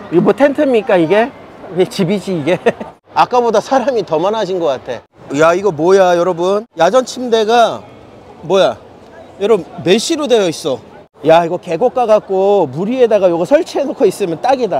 이거 뭐 텐트입니까 이게? 왜 집이지 이게? 아까보다 사람이 더 많아진 것 같아. 야 이거 뭐야 여러분? 야전 침대가 뭐야 여러분 메쉬로 되어 있어. 야 이거 계곡 가갖고 물 위에다가 이거 설치해 놓고 있으면 딱이다.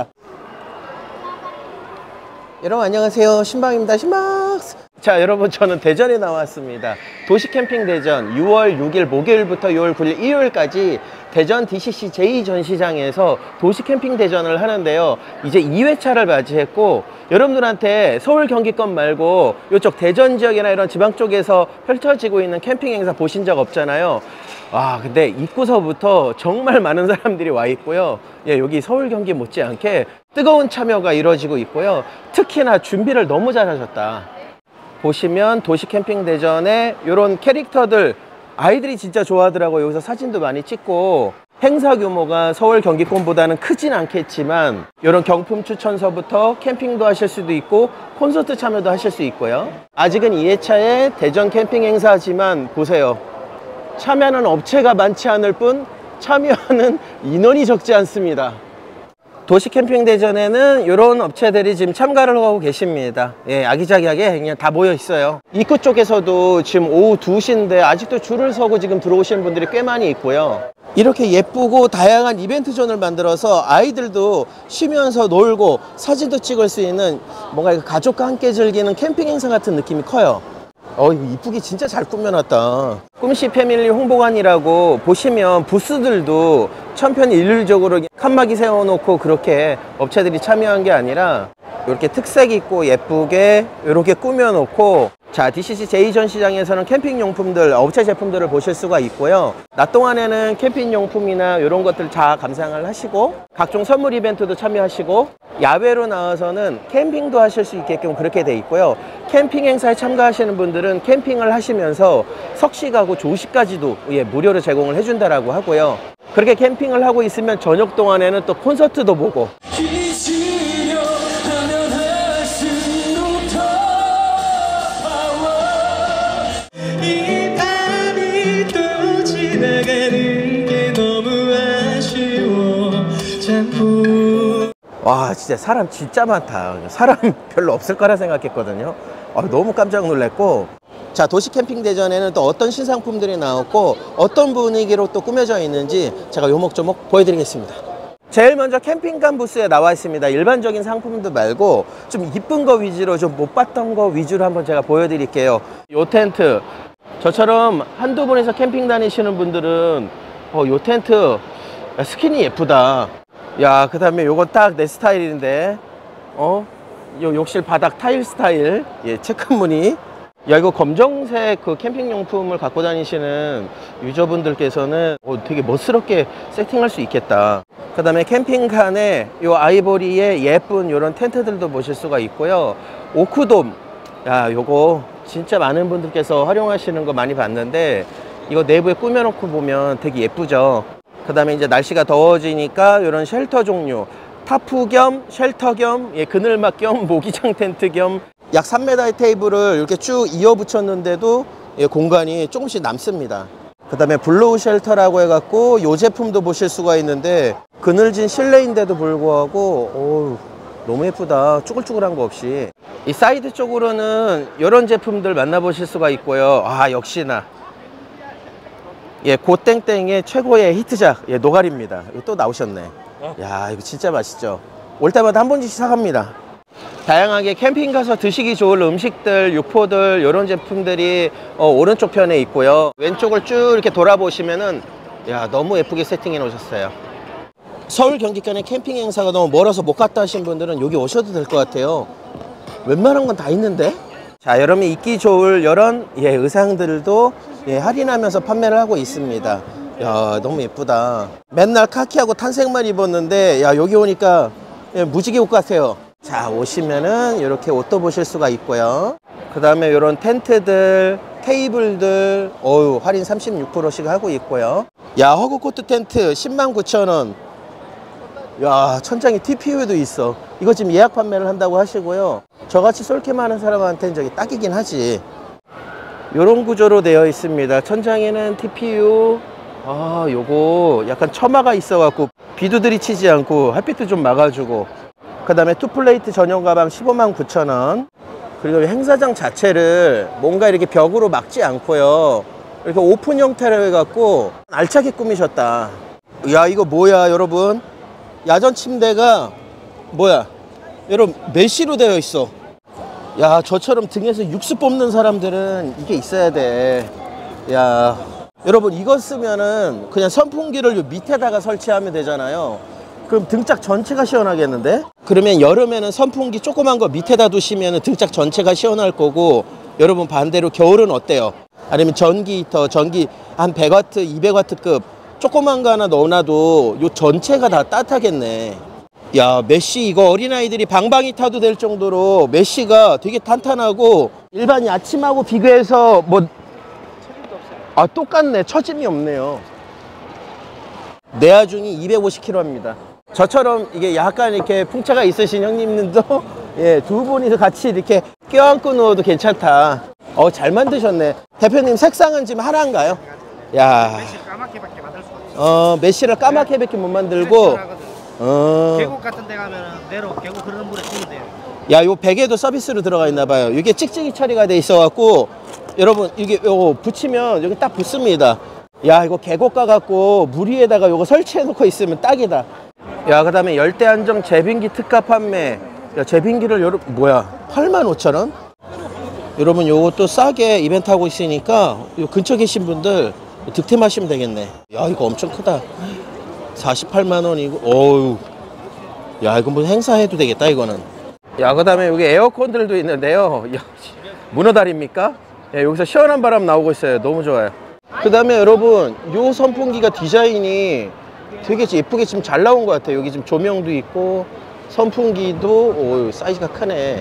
여러분 안녕하세요, 신방입니다. 신방스. 자 여러분, 저는 대전에 나왔습니다. 도시 캠핑 대전 6월 6일 목요일부터 6월 9일 일요일까지 대전 DCC 제2전시장에서 도시 캠핑 대전을 하는데요. 이제 2회차를 맞이했고, 여러분들한테 서울 경기권 말고 이쪽 대전 지역이나 이런 지방 쪽에서 펼쳐지고 있는 캠핑 행사 보신 적 없잖아요. 근데 입구서부터 정말 많은 사람들이 와 있고요. 여기 서울 경기 못지않게 뜨거운 참여가 이루어지고 있고요. 특히나 준비를 너무 잘 하셨다. 보시면 도시 캠핑 대전에 이런 캐릭터들 아이들이 진짜 좋아하더라고요. 여기서 사진도 많이 찍고, 행사 규모가 서울 경기권보다는 크진 않겠지만 이런 경품 추천서부터 캠핑도 하실 수도 있고 콘서트 참여도 하실 수 있고요. 아직은 2회차의 대전 캠핑 행사지만 보세요, 참여하는 업체가 많지 않을 뿐 참여하는 인원이 적지 않습니다. 도시 캠핑 대전에는 이런 업체들이 지금 참가를 하고 계십니다. 아기자기하게 그냥 다 모여 있어요. 입구 쪽에서도 지금 오후 2시인데 아직도 줄을 서고 지금 들어오시는 분들이 꽤 많이 있고요. 이렇게 예쁘고 다양한 이벤트 존을 만들어서 아이들도 쉬면서 놀고 사진도 찍을 수 있는, 뭔가 가족과 함께 즐기는 캠핑 행사 같은 느낌이 커요. 이쁘게 진짜 잘 꾸며놨다. 꿈씨 패밀리 홍보관이라고 보시면 부스들도 천편일률적으로 칸막이 세워놓고 그렇게 업체들이 참여한 게 아니라 이렇게 특색 있고 예쁘게 이렇게 꾸며놓고, 자 DCC 제2전시장에서는 캠핑용품들, 업체 제품들을 보실 수가 있고요. 낮 동안에는 캠핑용품이나 이런 것들 다 감상을 하시고 각종 선물 이벤트도 참여하시고, 야외로 나와서는 캠핑도 하실 수 있게끔 그렇게 돼 있고요. 캠핑 행사에 참가하시는 분들은 캠핑을 하시면서 석식하고 조식까지도 무료로 제공을 해준다라고 하고요. 그렇게 캠핑을 하고 있으면 저녁 동안에는 또 콘서트도 보고, 와 진짜 사람 진짜 많다. 사람 별로 없을 거라 생각했거든요. 너무 깜짝 놀랐고, 자 도시 캠핑 대전에는 또 어떤 신상품들이 나왔고 어떤 분위기로 또 꾸며져 있는지 제가 요목조목 보여드리겠습니다. 제일 먼저 캠핑카 부스에 나와 있습니다. 일반적인 상품들 말고 좀 이쁜 거 위주로, 좀 못 봤던 거 위주로 한번 제가 보여드릴게요. 요 텐트, 저처럼 한두 분이서 캠핑 다니시는 분들은 요 텐트 스킨이 예쁘다. 야, 그 다음에 요건 딱 내 스타일인데, 요 욕실 바닥 타일 스타일, 체크 무늬. 야, 이거 검정색 그 캠핑용품을 갖고 다니시는 유저분들께서는 되게 멋스럽게 세팅할 수 있겠다. 그 다음에 캠핑칸에 요 아이보리의 예쁜 요런 텐트들도 보실 수가 있고요. 오크돔, 야, 요거 진짜 많은 분들께서 활용하시는 거 많이 봤는데, 이거 내부에 꾸며놓고 보면 되게 예쁘죠. 그 다음에 이제 날씨가 더워지니까 이런 쉘터 종류, 타프 겸 쉘터 겸 그늘막 겸 모기장 텐트 겸 약 3m의 테이블을 이렇게 쭉 이어 붙였는데도 공간이 조금씩 남습니다. 그 다음에 블로우 쉘터라고 해갖고 이 제품도 보실 수가 있는데, 그늘진 실내인데도 불구하고 너무 예쁘다. 쭈글쭈글한 거 없이. 이 사이드 쪽으로는 이런 제품들 만나보실 수가 있고요. 역시나 고땡땡의 최고의 히트작 노가리입니다. 이거 또 나오셨네. 야, 이거 진짜 맛있죠. 올 때마다 한 번씩 사갑니다. 다양하게 캠핑 가서 드시기 좋을 음식들, 육포들, 이런 제품들이 오른쪽 편에 있고요. 왼쪽을 쭉 이렇게 돌아보시면은, 야, 너무 예쁘게 세팅해 놓으셨어요. 서울 경기권의 캠핑 행사가 너무 멀어서 못 갔다 하신 분들은 여기 오셔도 될 것 같아요. 웬만한 건 다 있는데. 자, 여러분 입기 좋을 이런 의상들도 할인하면서 판매를 하고 있습니다. 야, 너무 예쁘다. 맨날 카키하고 탄색만 입었는데, 야, 여기 오니까 무지개 옷 같아요. 자, 오시면은 이렇게 옷도 보실 수가 있고요. 그 다음에 이런 텐트들, 테이블들, 할인 36%씩 하고 있고요. 야, 허그코트 텐트 109,000원. 야, 천장에 TPU도 있어. 이거 지금 예약 판매를 한다고 하시고요. 저같이 쏠게 많은 사람한테는 저기 딱이긴 하지. 요런 구조로 되어 있습니다. 천장에는 TPU, 요거 약간 처마가 있어 갖고 비도 들이치지 않고 햇빛도 좀 막아주고, 그 다음에 투플레이트 전용 가방 159,000원. 그리고 행사장 자체를 뭔가 이렇게 벽으로 막지 않고요, 이렇게 오픈 형태로 해갖고 알차게 꾸미셨다. 야, 이거 뭐야 여러분, 야전 침대가 뭐야 여러분, 메쉬로 되어 있어. 야, 저처럼 등에서 육수 뽑는 사람들은 이게 있어야 돼. 야, 여러분, 이거 쓰면은 그냥 선풍기를 요 밑에다가 설치하면 되잖아요. 그럼 등짝 전체가 시원하겠는데? 그러면 여름에는 선풍기 조그만 거 밑에다 두시면 등짝 전체가 시원할 거고, 여러분 반대로 겨울은 어때요? 아니면 전기 히터, 전기 한 100W, 200W급 조그만 거 하나 넣어놔도 요 전체가 다 따뜻하겠네. 야, 메쉬 이거 어린아이들이 방방이 타도 될 정도로 메쉬가 되게 탄탄하고, 일반 야침하고 비교해서 뭐 똑같네. 처짐이 없네요. 내하중이 250kg입니다. 저처럼 이게 약간 이렇게 풍차가 있으신 형님들도 예, 두 분이서 같이 이렇게 껴안고 누워도 괜찮다. 잘 만드셨네. 대표님, 색상은 지금 하나인가요? 야, 메쉬를 까맣게밖에 만들 수가 없어. 메쉬를 까맣게밖에 못 만들고. 계곡 같은 데 가면은 내로 계곡 흐르는 물에 주면 돼요. 야, 요 베개도 서비스로 들어가 있나 봐요. 이게 찍찍이 처리가 돼 있어 갖고, 여러분 이게 요거 붙이면 여기 딱 붙습니다. 야, 이거 계곡 가 갖고 물 위에다가 요거 설치해 놓고 있으면 딱이다. 야, 그 다음에 열대 안정 제빙기 특가 판매. 야, 제빙기를 여러분 뭐야 85,000원? 여러분 요것도 싸게 이벤트 하고 있으니까 요 근처 계신 분들 득템하시면 되겠네. 야, 이거 엄청 크다. 48만원이고 어우, 야, 이거 뭐 행사해도 되겠다 이거는. 야, 그 다음에 여기 에어컨들도 있는데요. 야, 문어다리입니까? 야, 여기서 시원한 바람 나오고 있어요. 너무 좋아요. 그 다음에 여러분, 요 선풍기가 디자인이 되게 예쁘게 지금 잘 나온 것 같아요. 여기 지금 조명도 있고 선풍기도 오, 사이즈가 크네.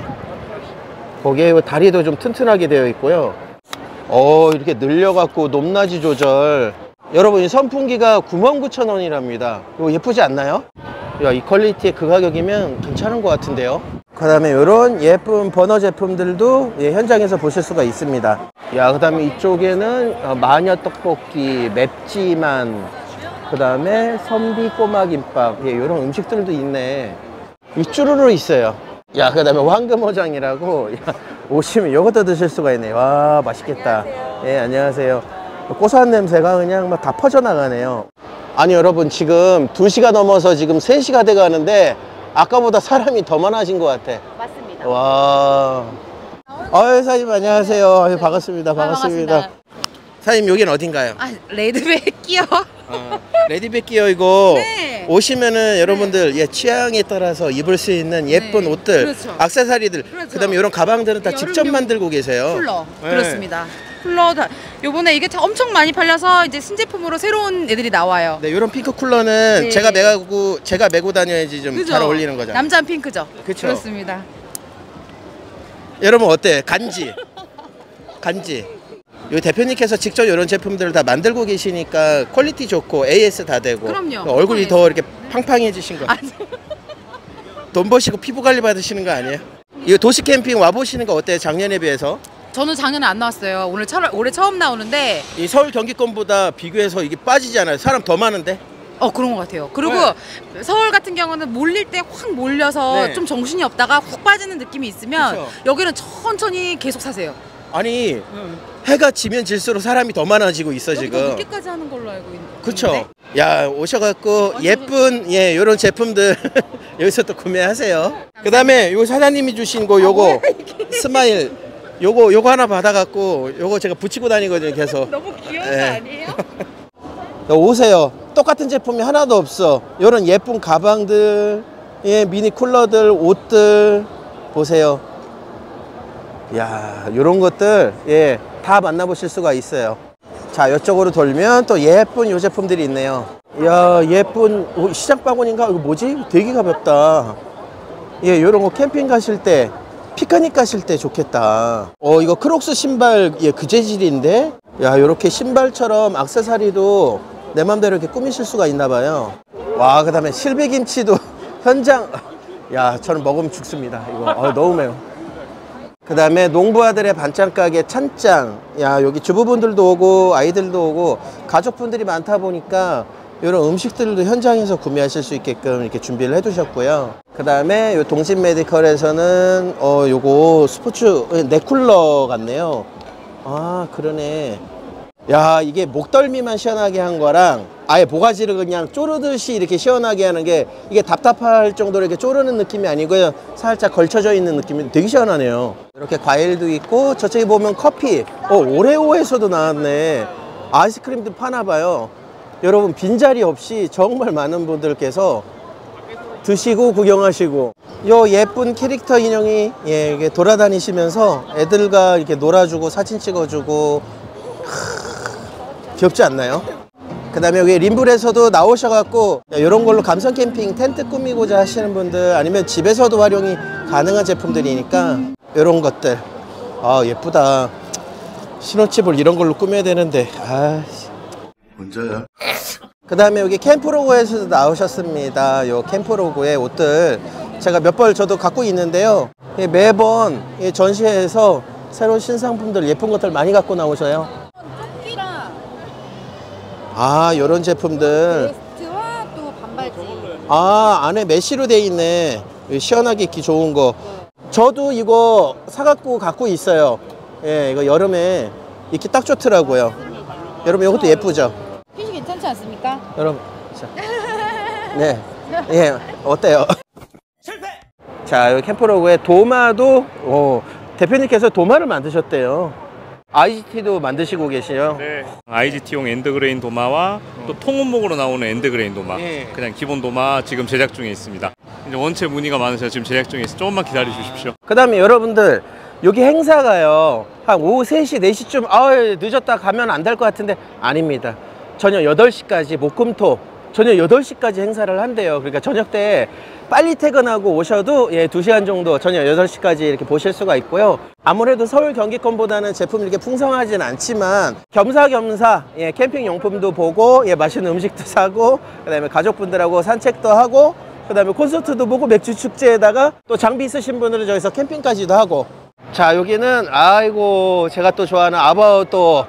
거기에 다리도 좀 튼튼하게 되어 있고요. 이렇게 늘려갖고 높낮이 조절. 여러분, 이 선풍기가 99,000원이랍니다. 이거 예쁘지 않나요? 야, 이 퀄리티에 그 가격이면 괜찮은 것 같은데요. 그 다음에 이런 예쁜 버너 제품들도 현장에서 보실 수가 있습니다. 야, 그 다음에 이쪽에는 마녀 떡볶이, 맵지만, 그 다음에 선비 꼬마 김밥, 이런 음식들도 있네. 쭈루루 있어요. 야, 그 다음에 황금어장이라고, 야, 오시면 이것도 드실 수가 있네. 와, 맛있겠다. 예, 안녕하세요. 고소한 냄새가 그냥 막 다 퍼져나가네요. 아니, 여러분, 지금 2시가 넘어서 지금 3시가 돼 가는데 아까보다 사람이 더 많아진 것 같아. 맞습니다. 와. 사장님 안녕하세요. 반갑습니다. 반갑습니다. 사장님, 여긴 어딘가요? 레드백 끼어. 레디백 기어 이거 네. 오시면은 여러분들 취향에 따라서 입을 수 있는 예쁜 네. 옷들, 그렇죠. 액세서리들, 그렇죠. 그다음에 이런 가방들은 다 직접 여름용 만들고 계세요. 쿨러. 네. 그렇습니다. 쿨러 요번에 이게 엄청 많이 팔려서 이제 신제품으로 새로운 애들이 나와요. 네, 이런 핑크 쿨러는 네. 제가 메고 다녀야지 좀 잘 어울리는 거죠. 남자는 핑크죠. 그쵸. 그렇습니다. 여러분 어때? 간지. 요 대표님께서 직접 이런 제품들을 다 만들고 계시니까 퀄리티 좋고 AS 다 되고. 그럼요. 얼굴이 AS. 더 이렇게 팡팡해지신 거. 돈 버시고 피부 관리 받으시는 거 아니에요? 이 도시 캠핑 와 보시는 거 어때요? 작년에 비해서? 저는 작년에 안 나왔어요. 올해 처음 나오는데. 이 서울 경기권보다 비교해서 이게 빠지지 않아요? 사람 더 많은데? 그런 것 같아요. 그리고 네. 서울 같은 경우는 몰릴 때 확 몰려서 네. 좀 정신이 없다가 훅 빠지는 느낌이 있으면 그쵸. 여기는 천천히 계속 사세요. 아니 해가 지면 질수록 사람이 더 많아지고 있어 여기도 지금. 늦게까지 하는 걸로 알고 있는데. 그쵸? 야, 오셔갖고 예쁜 요런 제품들 여기서 또 구매하세요. 그 다음에 요 사장님이 주신 거 요거 스마일 요거 하나 받아갖고 요거 제가 붙이고 다니거든요 계속. 너무 귀여운 네. 거 아니에요? 오세요. 똑같은 제품이 하나도 없어. 요런 예쁜 가방들, 미니 쿨러들, 옷들 보세요. 야, 요런 것들 다 만나보실 수가 있어요. 자, 이쪽으로 돌면 또 예쁜 요 제품들이 있네요. 야, 예쁜 시장 바구니인가? 이거 뭐지? 되게 가볍다. 요런 거 캠핑 가실 때, 피크닉 가실 때 좋겠다. 이거 크록스 신발 그 재질인데, 야, 요렇게 신발처럼 액세서리도 내 맘대로 이렇게 꾸미실 수가 있나 봐요. 와, 그 다음에 실비김치도 현장. 야, 저는 먹으면 죽습니다 이거. 너무 매워. 그 다음에 농부아들의 반찬 가게 찬짱. 야, 여기 주부분들도 오고 아이들도 오고 가족분들이 많다 보니까 이런 음식들도 현장에서 구매하실 수 있게끔 이렇게 준비를 해 두셨고요. 그 다음에 요 동진 메디컬에서는 요거 스포츠 넥쿨러 같네요. 아, 그러네. 야, 이게 목덜미만 시원하게 한 거랑 아예 모가지를 그냥 쪼르듯이 이렇게 시원하게 하는 게 이게 답답할 정도로 이렇게 쪼르는 느낌이 아니고요. 살짝 걸쳐져 있는 느낌이 되게 시원하네요. 이렇게 과일도 있고 저쪽에 보면 커피. 오레오에서도 나왔네. 아이스크림도 파나 봐요. 여러분 빈자리 없이 정말 많은 분들께서 드시고 구경하시고 요 예쁜 캐릭터 인형이 이게 돌아다니시면서 애들과 이렇게 놀아주고 사진 찍어주고 귀엽지 않나요? 그 다음에 여기 림블에서도 나오셔갖고 이런 걸로 감성 캠핑 텐트 꾸미고자 하시는 분들 아니면 집에서도 활용이 가능한 제품들이니까 이런 것들 예쁘다. 신혼집을 이런 걸로 꾸며야 되는데 언제야? 그 다음에 여기 캠프로그에서도 나오셨습니다. 요 캠프로그의 옷들 제가 몇 벌 저도 갖고 있는데요. 매번 전시회에서 새로운 신상품들 예쁜 것들 많이 갖고 나오셔요. 조끼랑 요런 제품들. 베스트와 또 반바지. 안에 메쉬로 돼 있네. 시원하게 입기 좋은 거. 저도 이거 사갖고 갖고 있어요. 이거 여름에 입기 딱 좋더라고요. 여러분 이것도 예쁘죠? 핏이 괜찮지 않습니까? 여러분 자. 네. 어때요? 자, 여기 캠프로그에 도마도 대표님께서 도마를 만드셨대요. IGT도 만드시고 계시요. 네. IGT용 엔드그레인 도마와 또 통원목으로 나오는 엔드그레인 도마. 예. 그냥 기본 도마 지금 제작 중에 있습니다. 이제 원체 문의가 많으셔서 지금 제작 중에 있어요. 조금만 기다려 주십시오. 그 다음에 여러분들 여기 행사가요 한 오후 3시 4시쯤 늦었다 가면 안 될 것 같은데 아닙니다. 저녁 8시까지 목금토 저녁 8시까지 행사를 한대요. 그러니까 저녁 때 빨리 퇴근하고 오셔도 2시간 정도 저녁 8시까지 이렇게 보실 수가 있고요. 아무래도 서울 경기권보다는 제품이 이렇게 풍성하진 않지만 겸사겸사 캠핑 용품도 보고 맛있는 음식도 사고 그 다음에 가족분들하고 산책도 하고 그 다음에 콘서트도 보고 맥주 축제에다가 또 장비 있으신 분들은 저기서 캠핑까지도 하고. 자, 여기는 제가 또 좋아하는 아바웃도.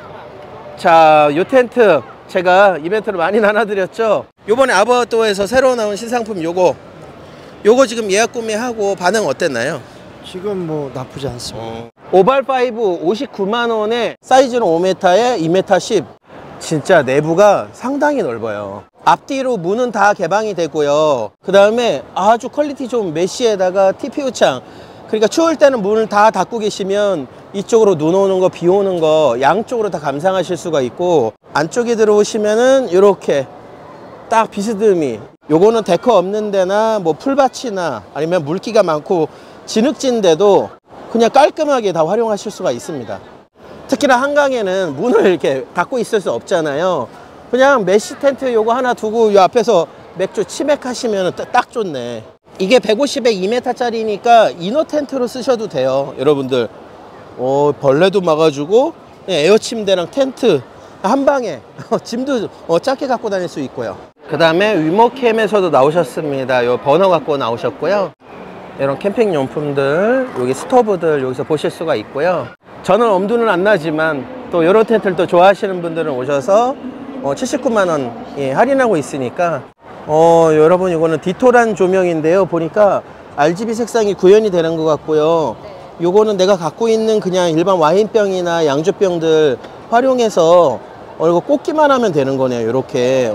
자, 요 텐트 제가 이벤트를 많이 나눠드렸죠. 요번에 아바웃도어에서 새로 나온 신상품 요거 지금 예약 구매하고 반응 어땠나요? 지금 뭐 나쁘지 않습니다. 오발5 59만원에 사이즈는 5m에 2m 10. 진짜 내부가 상당히 넓어요. 앞뒤로 문은 다 개방이 되고요. 그 다음에 아주 퀄리티 좋은 메쉬에다가 TPU 창. 그러니까 추울 때는 문을 다 닫고 계시면 이쪽으로 눈 오는 거, 비 오는 거 양쪽으로 다 감상하실 수가 있고, 안쪽에 들어오시면은 이렇게 딱 비스듬히, 요거는 데커 없는 데나 뭐 풀밭이나 아니면 물기가 많고 진흙진 데도 그냥 깔끔하게 다 활용하실 수가 있습니다. 특히나 한강에는 문을 이렇게 닫고 있을 수 없잖아요. 그냥 메쉬 텐트 요거 하나 두고 요 앞에서 맥주 치맥하시면 딱 좋네. 이게 150에 2m 짜리니까 이너 텐트로 쓰셔도 돼요, 여러분들. 벌레도 막아주고 에어 침대랑 텐트 한 방에 짐도 작게 갖고 다닐 수 있고요. 그 다음에 위머캠에서도 나오셨습니다. 요 버너 갖고 나오셨고요. 이런 캠핑 용품들, 여기 스토브들 여기서 보실 수가 있고요. 저는 엄두는 안 나지만 또 이런 텐트를 또 좋아하시는 분들은 오셔서 79만원 할인하고 있으니까 여러분, 이거는 디토란 조명인데요. 보니까 RGB 색상이 구현이 되는 것 같고요. 요거는 내가 갖고 있는 그냥 일반 와인병이나 양주병들 활용해서 이거 꽂기만 하면 되는 거네요. 이렇게.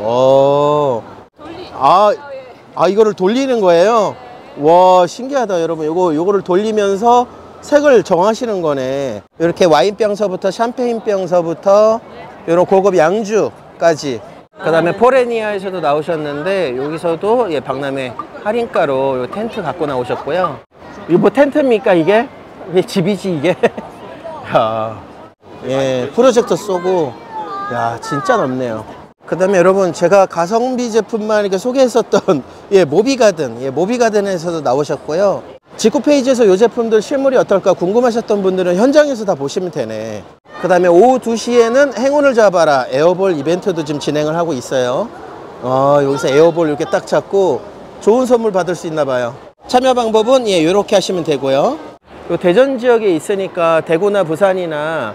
이거를 돌리는 거예요. 와, 신기하다, 여러분. 요거를 돌리면서 색을 정하시는 거네. 이렇게 와인병서부터 샴페인병서부터 이런 고급 양주까지. 그 다음에 포레니아에서도 나오셨는데 여기서도 박람회 할인가로 요 텐트 갖고 나오셨고요. 이거 뭐 텐트입니까, 이게? 이게 집이지, 이게? 야, 프로젝터 쏘고, 야, 진짜 넓네요. 그 다음에 여러분, 제가 가성비 제품만 이렇게 소개했었던 모비가든, 모비가든에서도 나오셨고요. 직구 페이지에서 이 제품들 실물이 어떨까 궁금하셨던 분들은 현장에서 다 보시면 되네. 그 다음에 오후 2시에는 행운을 잡아라 에어볼 이벤트도 지금 진행을 하고 있어요. 여기서 에어볼 이렇게 딱 잡고 좋은 선물 받을 수 있나 봐요. 참여 방법은 이렇게 하시면 되고요. 요 대전 지역에 있으니까 대구나 부산이나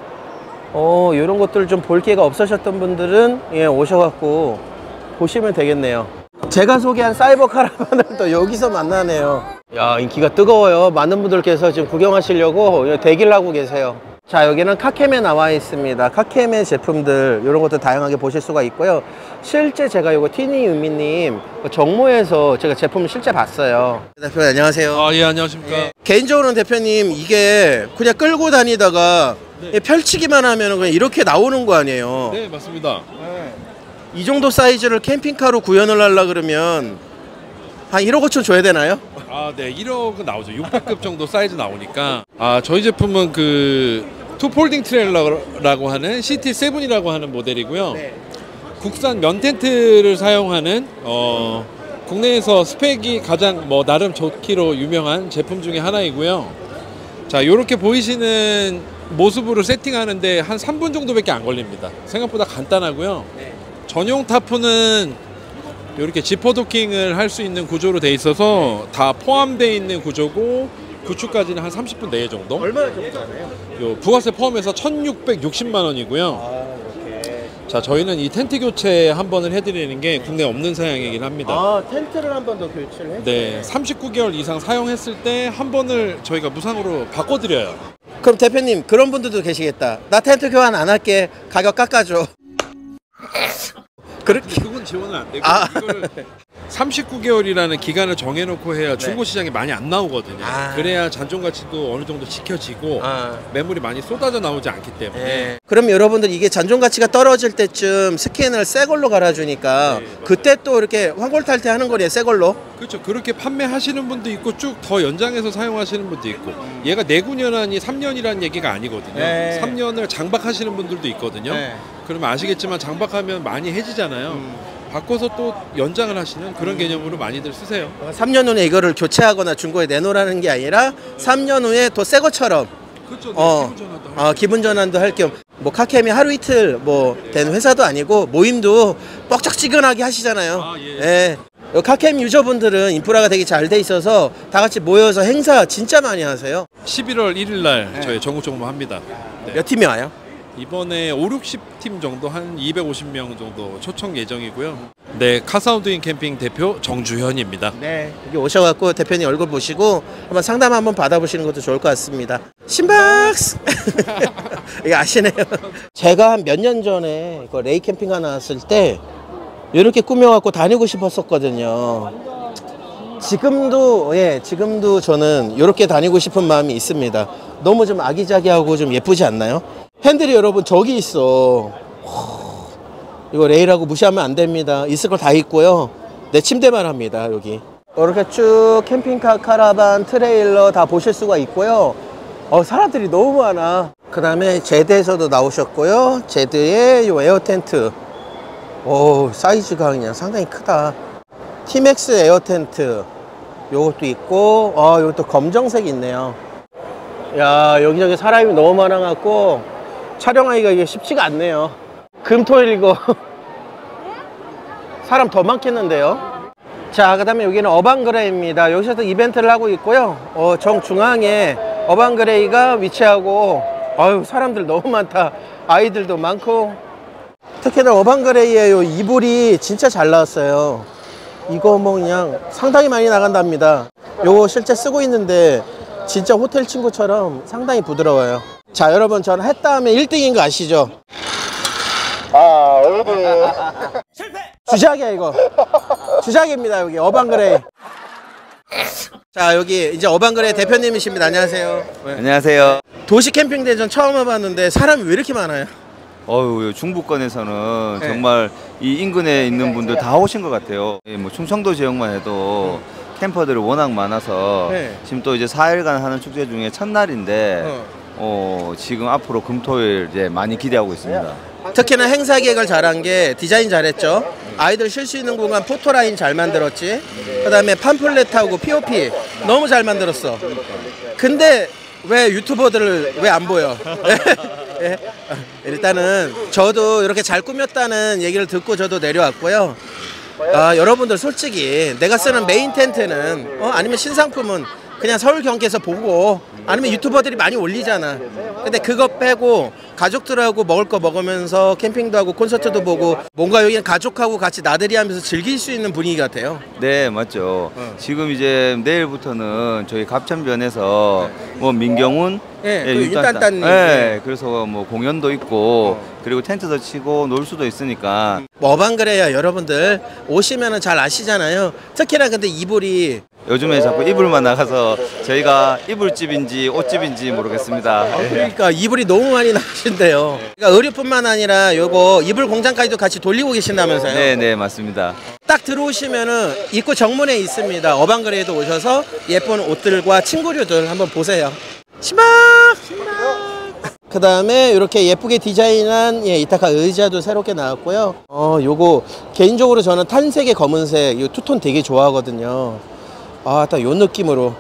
이런 것들 좀 볼 기회가 없으셨던 분들은 오셔갖고 보시면 되겠네요. 제가 소개한 사이버 카라반을 또 여기서 만나네요. 야, 인기가 뜨거워요. 많은 분들께서 지금 구경하시려고 대기를 하고 계세요. 자, 여기는 카케메 나와 있습니다. 카케메 제품들 이런 것도 다양하게 보실 수가 있고요. 실제 제가 요거 티니 유미님 정모에서 제가 제품을 실제 봤어요. 대표님 안녕하세요. 아, 예, 안녕하십니까. 개인적으로는 대표님 이게 그냥 끌고 다니다가 펼치기만 하면 그냥 이렇게 나오는 거 아니에요? 네, 맞습니다. 이 정도 사이즈를 캠핑카로 구현을 하려 그러면 한 1억 5천 줘야 되나요? 아, 네, 1억은 나오죠. 600급 정도 사이즈 나오니까. 아, 저희 제품은 그 투폴딩 트레일러라고 하는 CT7이라고 하는 모델이고요. 국산 면 텐트를 사용하는 국내에서 스펙이 가장 나름 좋기로 유명한 제품 중에 하나이고요. 자, 이렇게 보이시는 모습으로 세팅하는데 한 3분 정도밖에 안 걸립니다. 생각보다 간단하고요. 전용 타프는 이렇게 지퍼 도킹을 할 수 있는 구조로 돼 있어서 다 포함되어 있는 구조고, 구축까지는 한 30분 내에 정도. 얼마나 정도 하나요? 요 부가세 포함해서 1,660만 원이고요. 자, 저희는 이 텐트 교체 한 번을 해드리는 게 국내 없는 사양이긴 합니다. 아, 텐트를 한 번 더 교체를 해요? 네, 39개월 이상 사용했을 때 한 번을 저희가 무상으로 바꿔드려요. 그럼 대표님 그런 분들도 계시겠다. 나 텐트 교환 안 할게. 가격 깎아줘. 그렇게 그건 지원은 안 되고, 아. 이거를 39개월이라는 기간을 정해놓고 해야 중고시장에 많이 안 나오거든요. 그래야 잔존 가치도 어느 정도 지켜지고 매물이 많이 쏟아져 나오지 않기 때문에. 그럼 여러분들 이게 잔존 가치가 떨어질 때쯤 스캔을 새 걸로 갈아주니까 그때 또 이렇게 환골탈태 하는 거네요, 새 걸로. 그렇죠. 그렇게 판매하시는 분도 있고 쭉 더 연장해서 사용하시는 분도 있고, 얘가 내구년한이 3년이라는 얘기가 아니거든요. 3년을 장박하시는 분들도 있거든요. 그러면 아시겠지만 장박하면 많이 해지잖아요. 바꿔서 또 연장을 하시는 그런 개념으로 많이들 쓰세요. 3년 후에 이거를 교체하거나 중고에 내놓으라는 게 아니라 3년 후에 또 새 것처럼 그렇죠. 기분 전환도 기분 전환도 할 겸 뭐 카케미 하루 이틀 된 회사도 아니고 모임도 뻑적지근하게 하시잖아요. 예. 카케미 유저분들은 인프라가 되게 잘 돼 있어서 다 같이 모여서 행사 진짜 많이 하세요. 11월 1일 날 저희 전국 정모 합니다. 몇 팀이 와요? 이번에 5, 60팀 정도, 한 250명 정도 초청 예정이고요. 네, 카사운드인 캠핑 대표 정주현입니다. 네, 여기 오셔갖고 대표님 얼굴 보시고 한번 상담 한번 받아보시는 것도 좋을 것 같습니다. 심박스! 이거 아시네요. 제가 한 몇 년 전에 레이 캠핑가 나왔을 때 이렇게 꾸며갖고 다니고 싶었었거든요. 지금도 저는 이렇게 다니고 싶은 마음이 있습니다. 너무 좀 아기자기하고 좀 예쁘지 않나요? 핸들이 여러분 저기 있어. 이거 레이라고 무시하면 안 됩니다. 있을 거 다 있고요. 내 침대만 합니다, 여기. 이렇게 쭉 캠핑카, 카라반, 트레일러 다 보실 수가 있고요. 사람들이 너무 많아. 그 다음에 제드에서도 나오셨고요. 제드의 요 에어 텐트. 사이즈가 그냥 상당히 크다. 티맥스 에어 텐트. 요것도 있고, 요것도 검정색이 있네요. 야, 여기저기 사람이 너무 많아갖고 촬영하기가 이게 쉽지가 않네요. 금토일이고 사람 더 많겠는데요. 자, 그 다음에 여기는 어반그레이입니다. 여기서도 이벤트를 하고 있고요. 정중앙에 어반그레이가 위치하고, 사람들 너무 많다. 아이들도 많고. 특히나 어반그레이의 요 이불이 진짜 잘 나왔어요. 이거 그냥 상당히 많이 나간답니다. 요거 실제 쓰고 있는데 진짜 호텔 친구처럼 상당히 부드러워요. 자, 여러분, 저는 했다음에 1등인 거 아시죠? 실패! 주작이야, 이거. 주작입니다, 여기 어반그레이. 자, 여기 이제 어반그레이 대표님이십니다. 안녕하세요. 안녕하세요. 도시 캠핑 대전 처음 와봤는데 사람이 왜 이렇게 많아요? 중부권에서는 정말 이 인근에 있는 분들 다 오신 것 같아요. 뭐 충청도 지역만 해도 캠퍼들이 워낙 많아서 지금 또 이제 4일간 하는 축제 중에 첫날인데 지금 앞으로 금토일 이제 많이 기대하고 있습니다. 특히나 행사 기획을 잘한 게 디자인 잘했죠. 아이들 쉴 수 있는 공간 포토라인 잘 만들었지. 그 다음에 팜플렛하고 POP 너무 잘 만들었어. 근데 왜 유튜버들을 왜 안 보여? 일단은 저도 이렇게 잘 꾸몄다는 얘기를 듣고 저도 내려왔고요. 여러분들 솔직히 내가 쓰는 메인 텐트는 아니면 신상품은 그냥 서울 경기에서 보고 아니면 유튜버들이 많이 올리잖아. 근데 그거 빼고 가족들하고 먹을 거 먹으면서 캠핑도 하고 콘서트도 보고 뭔가 여기는 가족하고 같이 나들이 하면서 즐길 수 있는 분위기 같아요. 네, 맞죠. 지금 이제 내일부터는 저희 갑천변에서 뭐 민경훈, 네, 예, 그 윤딴딴님. 네, 그래서 뭐 공연도 있고 그리고 텐트도 치고 놀 수도 있으니까. 어방그래요. 여러분들 오시면은 잘 아시잖아요. 특히나 근데 이불이 요즘에 자꾸 이불만 나가서 저희가 이불집인지 옷집인지 모르겠습니다. 그러니까 이불이 너무 많이 나가신대요. 그러니까 의류뿐만 아니라 요거 이불 공장까지도 같이 돌리고 계신다면서요? 네, 네, 맞습니다. 딱 들어오시면은 입구 정문에 있습니다. 어방그레이도 오셔서 예쁜 옷들과 친구류들 한번 보세요. 시막! 그 다음에 이렇게 예쁘게 디자인한 이타카 의자도 새롭게 나왔고요. 요거 개인적으로 저는 탄색의 검은색 이 투톤 되게 좋아하거든요. 아, 딱 요 느낌으로.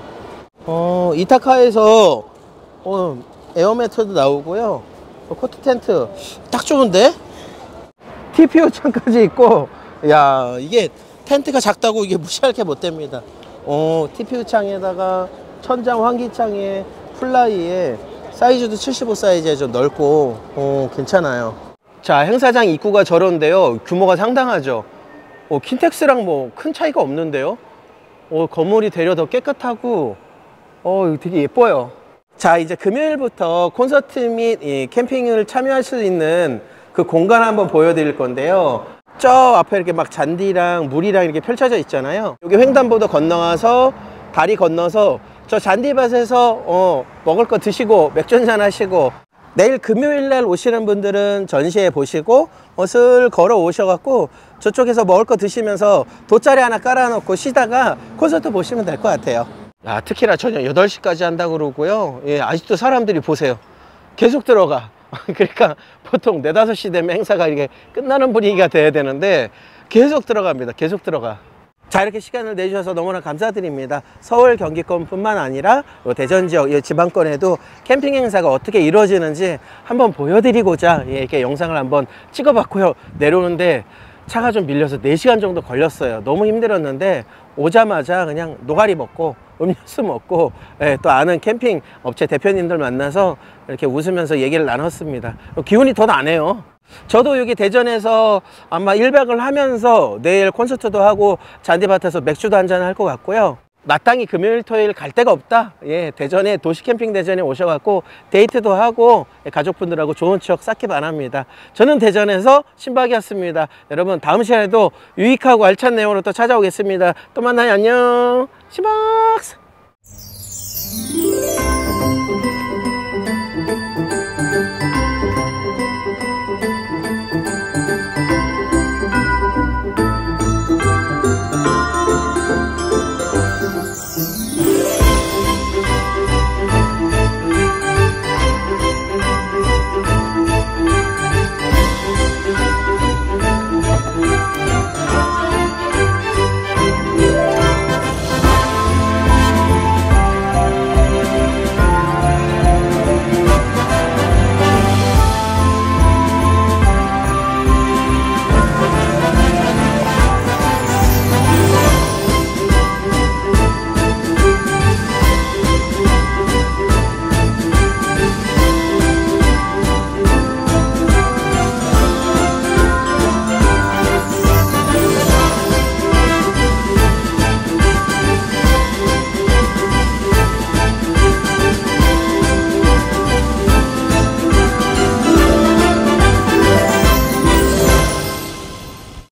이타카에서 에어매트도 나오고요. 코트 텐트 딱 좋은데? TPU 창까지 있고, 야, 이게 텐트가 작다고 이게 무시할 게 못 됩니다. TPU 창에다가 천장 환기창에 플라이에 사이즈도 75 사이즈에 좀 넓고 괜찮아요. 자, 행사장 입구가 저런데요. 규모가 상당하죠. 킨텍스랑 뭐 큰 차이가 없는데요. 건물이 되려 더 깨끗하고 이거 되게 예뻐요. 자, 이제 금요일부터 콘서트 및 캠핑을 참여할 수 있는 그 공간 한번 보여드릴 건데요. 저 앞에 이렇게 막 잔디랑 물이랑 이렇게 펼쳐져 있잖아요. 여기 횡단보도 건너와서 다리 건너서 저 잔디밭에서 먹을 거 드시고 맥주 한잔 하시고, 내일 금요일 날 오시는 분들은 전시회 보시고 슬 걸어 오셔갖고 저쪽에서 먹을 거 드시면서 돗자리 하나 깔아놓고 쉬다가 콘서트 보시면 될 것 같아요. 특히나 저녁 8시까지 한다고 그러고요. 아직도 사람들이 보세요. 계속 들어가. 그러니까 보통 4, 5시 되면 행사가 이게 끝나는 분위기가 돼야 되는데 계속 들어갑니다. 계속 들어가. 자, 이렇게 시간을 내주셔서 너무나 감사드립니다. 서울 경기권뿐만 아니라 대전 지역 지방권에도 캠핑 행사가 어떻게 이루어지는지 한번 보여드리고자 이렇게 영상을 한번 찍어봤고요. 내려오는데 차가 좀 밀려서 4시간 정도 걸렸어요. 너무 힘들었는데 오자마자 그냥 노가리 먹고 음료수 먹고 또 아는 캠핑 업체 대표님들 만나서 이렇게 웃으면서 얘기를 나눴습니다. 기운이 더 나네요. 저도 여기 대전에서 아마 1박을 하면서 내일 콘서트도 하고 잔디밭에서 맥주도 한잔 할 것 같고요. 마땅히 금요일 토요일 갈 데가 없다. 대전에 도시캠핑 대전에 오셔갖고 데이트도 하고 가족분들하고 좋은 추억 쌓기 바랍니다. 저는 대전에서 신박이었습니다. 여러분 다음 시간에도 유익하고 알찬 내용으로 또 찾아오겠습니다. 또 만나요. 안녕. 신박.